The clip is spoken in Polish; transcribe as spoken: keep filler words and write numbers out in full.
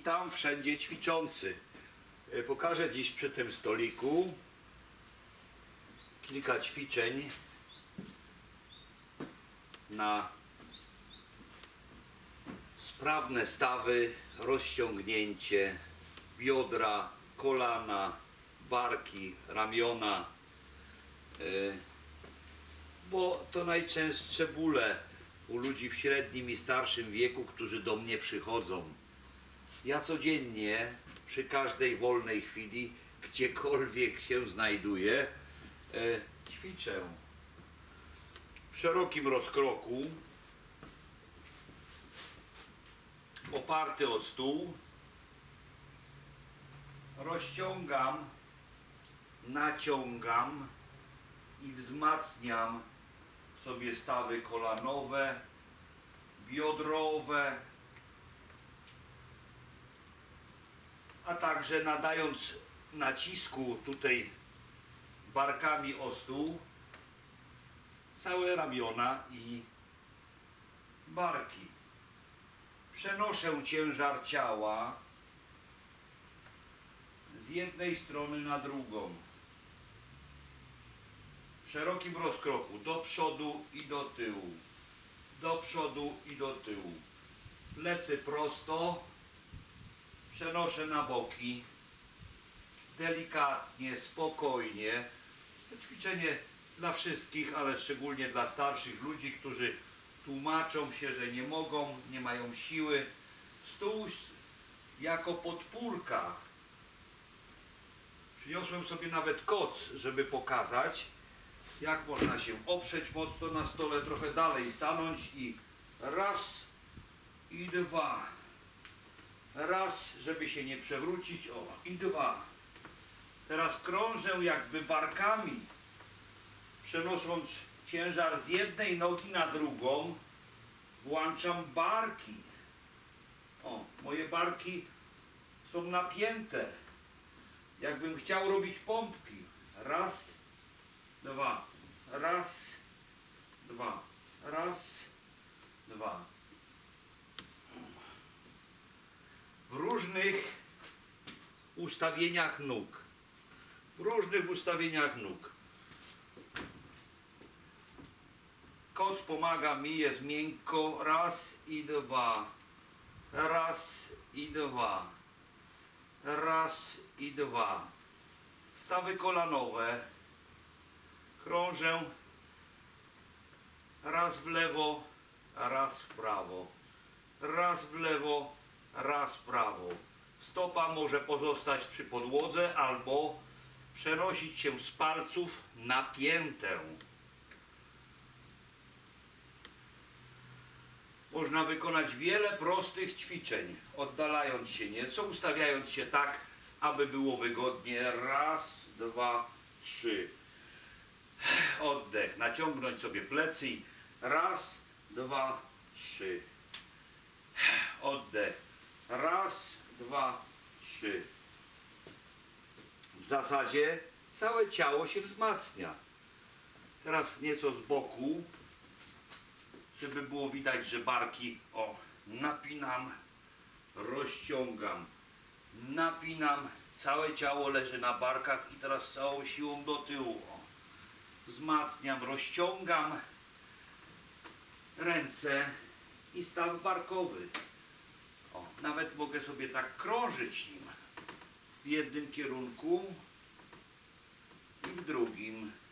Witam wszędzie ćwiczący. Pokażę dziś przy tym stoliku kilka ćwiczeń na sprawne stawy, rozciągnięcie biodra, kolana, barki, ramiona, bo to najczęstsze bóle u ludzi w średnim i starszym wieku, którzy do mnie przychodzą. Ja codziennie, przy każdej wolnej chwili, gdziekolwiek się znajduję, e, ćwiczę w szerokim rozkroku, oparty o stół, rozciągam, naciągam i wzmacniam sobie stawy kolanowe, biodrowe, a także nadając nacisku tutaj barkami o stół całe ramiona i barki. Przenoszę ciężar ciała z jednej strony na drugą w szerokim rozkroku, do przodu i do tyłu, do przodu i do tyłu. Plecy prosto, przenoszę na boki, delikatnie, spokojnie. To ćwiczenie dla wszystkich, ale szczególnie dla starszych ludzi, którzy tłumaczą się, że nie mogą, nie mają siły. Stół jako podpórka. Przyniosłem sobie nawet koc, żeby pokazać, jak można się oprzeć mocno na stole, trochę dalej stanąć i raz i dwa. Raz, żeby się nie przewrócić, o, i dwa. Teraz krążę jakby barkami, przenosząc ciężar z jednej nogi na drugą, włączam barki. O, moje barki są napięte, jakbym chciał robić pompki. Raz, dwa, raz, dwa, raz, dwa. W różnych ustawieniach nóg. W różnych ustawieniach nóg. Koc pomaga mi, jest miękko. Raz i dwa. Raz i dwa. Raz i dwa. Stawy kolanowe. Krążę raz w lewo, raz w prawo. Raz w lewo, raz w prawo. Stopa może pozostać przy podłodze albo przenosić się z palców na piętę. Można wykonać wiele prostych ćwiczeń, oddalając się nieco, ustawiając się tak, aby było wygodnie. Raz, dwa, trzy. Oddech, naciągnąć sobie plecy i raz, dwa, trzy. Oddech. Raz, dwa, trzy. W zasadzie całe ciało się wzmacnia. Teraz nieco z boku, żeby było widać, że barki, o, napinam, rozciągam, napinam, całe ciało leży na barkach i teraz całą siłą do tyłu. O, wzmacniam, rozciągam ręce i staw barkowy. O, nawet mogę sobie tak krążyć nim w jednym kierunku i w drugim.